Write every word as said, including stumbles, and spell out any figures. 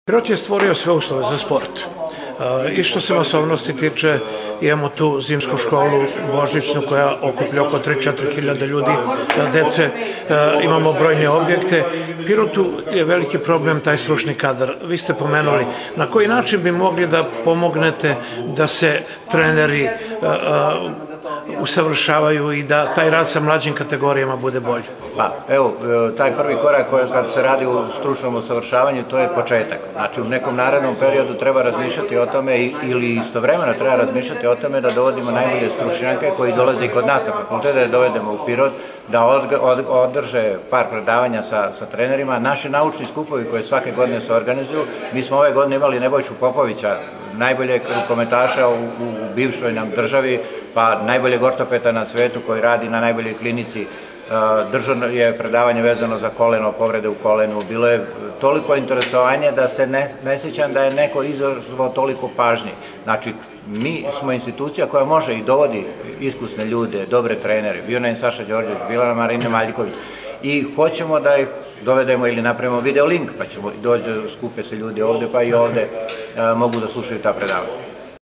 Pirot je stvorio sve uslove za sport. I što se masovnosti tiče, imamo tu zimsku školu božićnu koja okuplja oko tri do četiri hiljade ljudi, dece, imamo brojne objekte. Pirotu je veliki problem taj stručni kadar. Vi ste pomenuli, na koji način bi mogli da pomognete da se treneri usavršavaju i da taj rad sa mlađim kategorijama bude bolji? Pa, evo, taj prvi korak kad se radi u stručnom usavršavanju, to je početak. Znači, u nekom narednom periodu treba razmišljati o tome ili istovremeno treba razmišljati o tome da dovodimo najbolje stručnjake koji dolaze i kod nas na fakultet, da je dovedemo u Pirot, da održe par predavanja sa trenerima. Naši naučni skupovi koje svake godine se organizuju, mi smo ove godine imali Nebojšu Popovića, najboljeg rukometaša u bivšoj nam državi, pa najboljeg ortopeda na svetu koji radi na najboljoj klinici. Držano je predavanje vezano za koleno, povrede u kolenu. Bilo je toliko interesovanje da se ne sjećam da je neko izazvao toliko pažnje. Znači, mi smo institucija koja može i dovodi iskusne ljude, dobre trenere. Bio nam je Saša Đorđević, bila nam Marina Maljković. I hoćemo da ih dovedemo ili napravimo video link, pa ćemo dođe, skupe se ljudi ovde, pa i ovde mogu da slušaju ta predavanja.